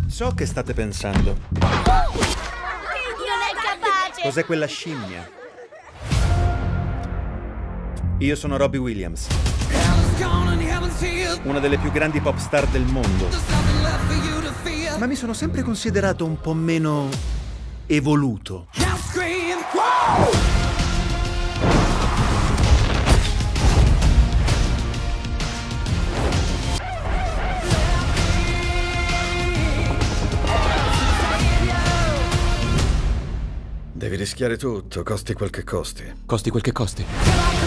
So che state pensando. Non è capace! Cos'è quella scimmia? Io sono Robbie Williams, una delle più grandi pop star del mondo. Ma mi sono sempre considerato un po' meno evoluto. Devi rischiare tutto, costi quel che costi. Costi quel che costi.